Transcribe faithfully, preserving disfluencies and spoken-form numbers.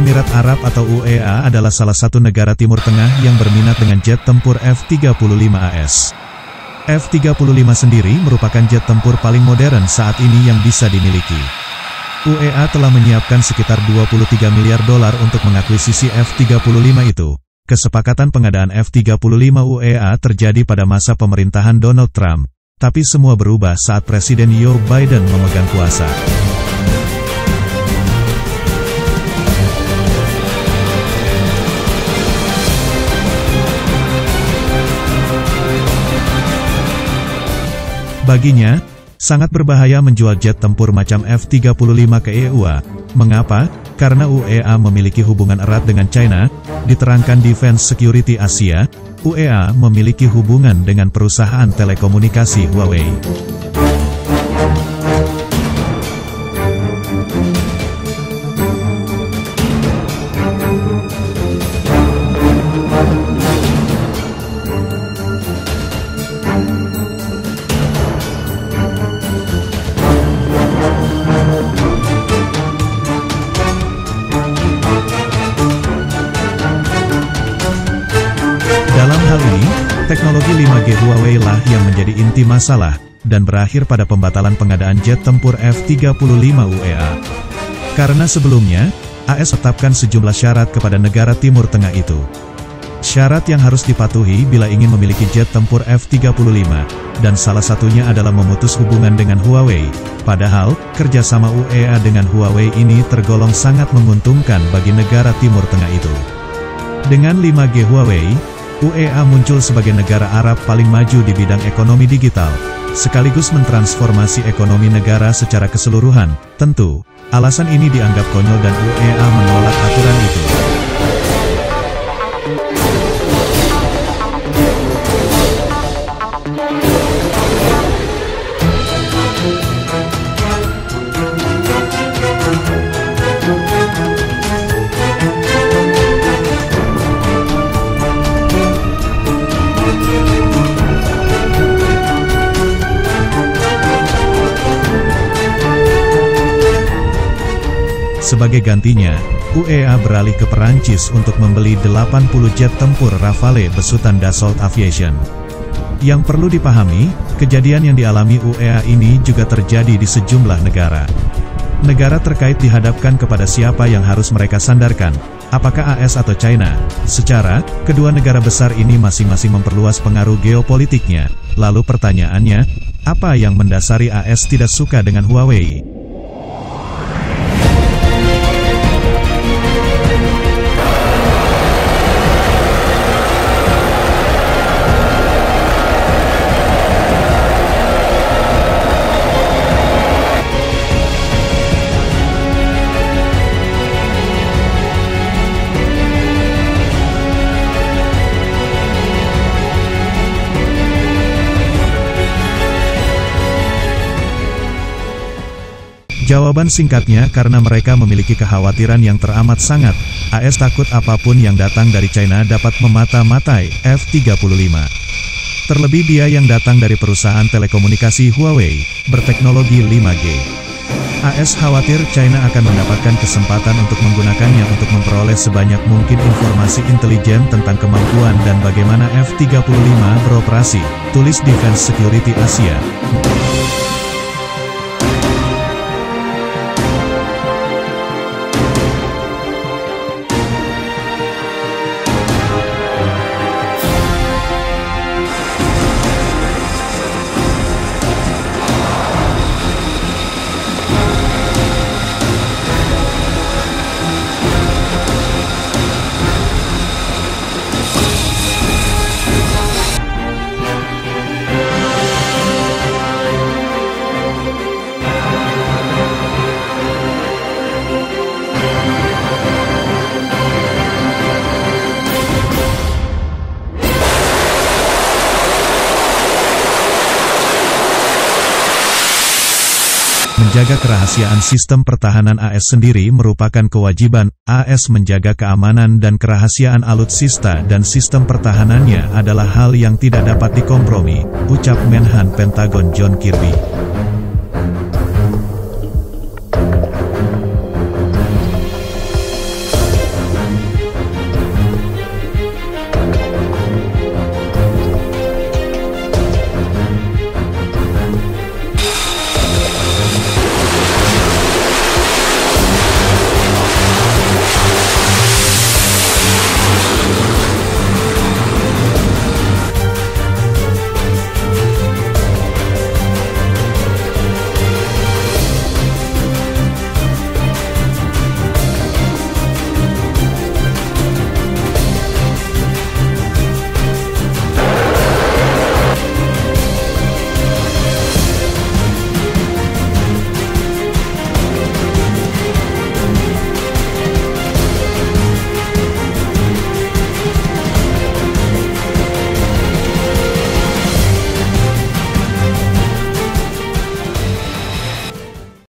Emirat Arab atau U A E adalah salah satu negara Timur Tengah yang berminat dengan jet tempur F tiga puluh lima A S. F tiga puluh lima sendiri merupakan jet tempur paling modern saat ini yang bisa dimiliki. U A E telah menyiapkan sekitar dua puluh tiga miliar dolar untuk mengakuisisi F tiga puluh lima itu. Kesepakatan pengadaan F tiga puluh lima U A E terjadi pada masa pemerintahan Donald Trump, tapi semua berubah saat Presiden Joe Biden memegang kuasa. Baginya, sangat berbahaya menjual jet tempur macam F tiga puluh lima ke E U A. Mengapa? Karena U A E memiliki hubungan erat dengan China. Diterangkan Defense Security Asia, U A E memiliki hubungan dengan perusahaan telekomunikasi Huawei. Dalam hal ini, teknologi lima G Huawei lah yang menjadi inti masalah, dan berakhir pada pembatalan pengadaan jet tempur F tiga puluh lima U A E. Karena sebelumnya, A S tetapkan sejumlah syarat kepada negara Timur Tengah itu. Syarat yang harus dipatuhi bila ingin memiliki jet tempur F tiga puluh lima, dan salah satunya adalah memutus hubungan dengan Huawei. Padahal, kerjasama U A E dengan Huawei ini tergolong sangat menguntungkan bagi negara Timur Tengah itu. Dengan lima G Huawei, U A E muncul sebagai negara Arab paling maju di bidang ekonomi digital, sekaligus mentransformasi ekonomi negara secara keseluruhan. Tentu, alasan ini dianggap konyol dan U A E menolak aturan itu. Sebagai gantinya, U A E beralih ke Perancis untuk membeli delapan puluh jet tempur Rafale besutan Dassault Aviation. Yang perlu dipahami, kejadian yang dialami U A E ini juga terjadi di sejumlah negara. Negara terkait dihadapkan kepada siapa yang harus mereka sandarkan, apakah A S atau China. Secara, kedua negara besar ini masing-masing memperluas pengaruh geopolitiknya. Lalu pertanyaannya, apa yang mendasari A S tidak suka dengan Huawei? Jawaban singkatnya karena mereka memiliki kekhawatiran yang teramat sangat. A S takut apapun yang datang dari China dapat memata-matai F tiga puluh lima. Terlebih dia yang datang dari perusahaan telekomunikasi Huawei, berteknologi lima G. A S khawatir China akan mendapatkan kesempatan untuk menggunakannya untuk memperoleh sebanyak mungkin informasi intelijen tentang kemampuan dan bagaimana F tiga puluh lima beroperasi, tulis Defense Security Asia. Menjaga kerahasiaan sistem pertahanan A S sendiri merupakan kewajiban. A S menjaga keamanan dan kerahasiaan alutsista dan sistem pertahanannya adalah hal yang tidak dapat dikompromi, ucap Menhan Pentagon John Kirby.